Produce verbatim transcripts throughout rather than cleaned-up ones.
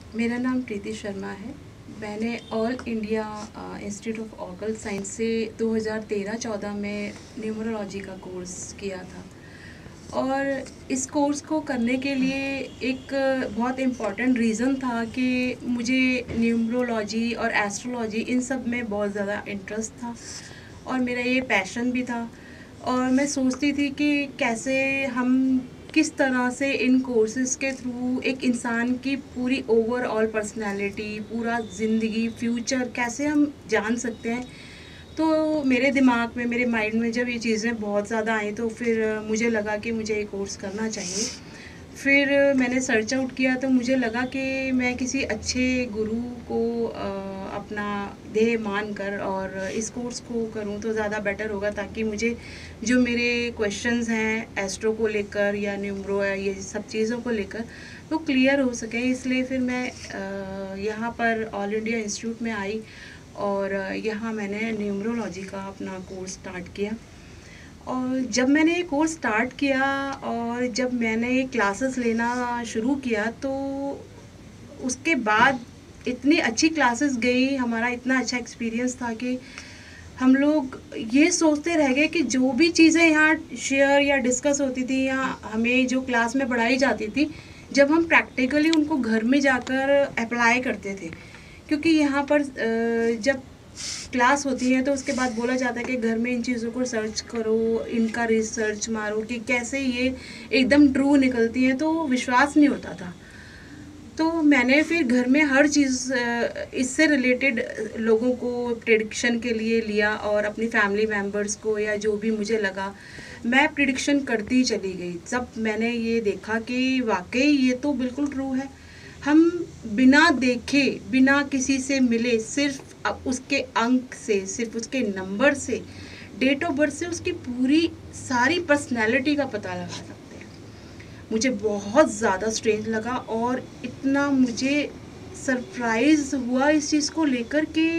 मेरा नाम प्रीति शर्मा है। मैंने ऑल इंडिया इंस्टीट्यूट ऑफ ऑर्गल साइंस से दो हज़ार तेरह चौदह में न्यूमरोलॉजी का कोर्स किया था। और इस कोर्स को करने के लिए एक बहुत इम्पॉर्टेंट रीज़न था कि मुझे न्यूमरोलॉजी और एस्ट्रोलॉजी इन सब में बहुत ज़्यादा इंटरेस्ट था और मेरा ये पैशन भी था। और मैं सोचती थी कि कैसे हम किस तरह से इन कोर्सेज के थ्रू एक इंसान की पूरी ओवरऑल पर्सनालिटी, पूरा ज़िंदगी, फ्यूचर कैसे हम जान सकते हैं। तो मेरे दिमाग में, मेरे माइंड में जब ये चीज़ें बहुत ज़्यादा आई तो फिर मुझे लगा कि मुझे ये कोर्स करना चाहिए। फिर मैंने सर्च आउट किया तो मुझे लगा कि मैं किसी अच्छे गुरु को आ, अपना ध्येय मान कर और इस कोर्स को करूं तो ज़्यादा बेटर होगा, ताकि मुझे जो मेरे क्वेश्चंस हैं एस्ट्रो को लेकर या न्यूमरो या ये सब चीज़ों को लेकर वो क्लियर हो सके। इसलिए फिर मैं यहाँ पर ऑल इंडिया इंस्टीट्यूट में आई और यहाँ मैंने न्यूमरोलॉजी का अपना कोर्स स्टार्ट किया। और जब मैंने ये कोर्स स्टार्ट किया और जब मैंने ये क्लासेस लेना शुरू किया तो उसके बाद इतनी अच्छी क्लासेस गई, हमारा इतना अच्छा एक्सपीरियंस था कि हम लोग ये सोचते रह गए कि जो भी चीज़ें यहाँ शेयर या डिस्कस होती थी या हमें जो क्लास में पढ़ाई जाती थी, जब हम प्रैक्टिकली उनको घर में जाकर अप्लाई करते थे, क्योंकि यहाँ पर जब क्लास होती है तो उसके बाद बोला जाता है कि घर में इन चीज़ों को सर्च करो, इनका रिसर्च मारो कि कैसे ये एकदम ट्रू निकलती हैं, तो विश्वास नहीं होता था। तो मैंने फिर घर में हर चीज़ इससे रिलेटेड लोगों को प्रिडिक्शन के लिए लिया और अपनी फैमिली मेम्बर्स को या जो भी मुझे लगा मैं प्रिडिक्शन करती चली गई। जब मैंने ये देखा कि वाकई ये तो बिल्कुल ट्रू है, हम बिना देखे, बिना किसी से मिले, सिर्फ उसके अंक से, सिर्फ उसके नंबर से, डेट ऑफ बर्थ से उसकी पूरी सारी पर्सनैलिटी का पता लगा सकते हैं। मुझे बहुत ज़्यादा स्ट्रेंज लगा और इतना मुझे सरप्राइज़ हुआ इस चीज़ को लेकर कि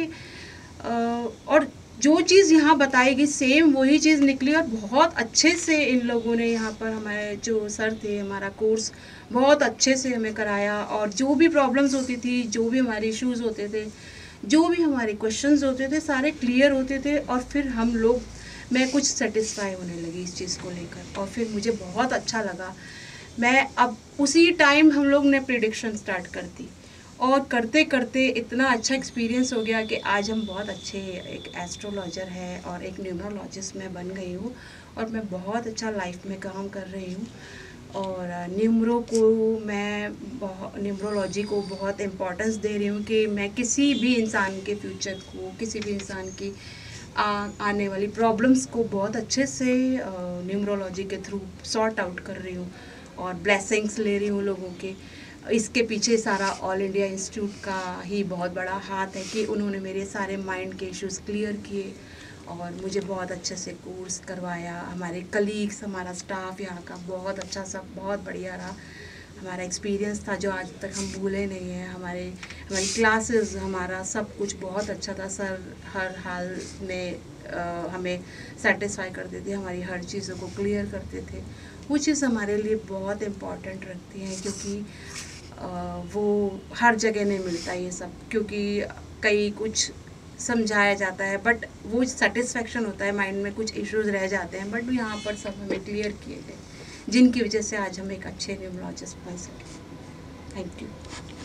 और जो चीज़ यहाँ बताई गई सेम वही चीज़ निकली। और बहुत अच्छे से इन लोगों ने यहाँ पर, हमारे जो सर थे, हमारा कोर्स बहुत अच्छे से हमें कराया और जो भी प्रॉब्लम्स होती थी, जो भी हमारे इश्यूज़ होते थे, जो भी हमारे क्वेश्चंस होते थे, सारे क्लियर होते थे। और फिर हम लोग, मैं कुछ सेटिस्फाई होने लगी इस चीज़ को लेकर और फिर मुझे बहुत अच्छा लगा। मैं अब उसी टाइम हम लोग ने प्रिडिक्शन स्टार्ट कर दी और करते करते इतना अच्छा एक्सपीरियंस हो गया कि आज हम बहुत अच्छे एक एस्ट्रोलॉजर है और एक न्यूमरोलॉजिस्ट मैं बन गई हूँ और मैं बहुत अच्छा लाइफ में काम कर रही हूँ। और न्यूमरो को मैं न्यूमरोलॉजी को बहुत इम्पोर्टेंस दे रही हूँ कि मैं किसी भी इंसान के फ्यूचर को, किसी भी इंसान की आ, आने वाली प्रॉब्लम्स को बहुत अच्छे से न्यूमरोलॉजी के थ्रू सॉर्ट आउट कर रही हूँ और ब्लेसिंग्स ले रही हूँ लोगों के। इसके पीछे सारा ऑल इंडिया इंस्टीट्यूट का ही बहुत बड़ा हाथ है कि उन्होंने मेरे सारे माइंड के इश्यूज़ क्लियर किए और मुझे बहुत अच्छे से कोर्स करवाया। हमारे कलीग्स, हमारा स्टाफ यहाँ का बहुत अच्छा, सब बहुत बढ़िया रहा। हमारा एक्सपीरियंस था जो आज तक हम भूले नहीं हैं। हमारे हमारी क्लासेस, हमारा सब कुछ बहुत अच्छा था। सर हर हाल में आ, हमें सेटिस्फाई करते थे, हमारी हर चीज़ों को क्लियर करते थे। वो चीज़ हमारे लिए बहुत इम्पॉर्टेंट रखती है, क्योंकि आ, वो हर जगह नहीं मिलता ये सब। क्योंकि कई कुछ समझाया जाता है बट वो सेटिस्फेक्शन होता है, माइंड में कुछ इश्यूज रह जाते हैं, बट यहाँ पर सब हमें क्लियर किए गए, जिनकी वजह से आज हम एक अच्छे न्यूमरोलॉजिस्ट बन सकें। Thank you.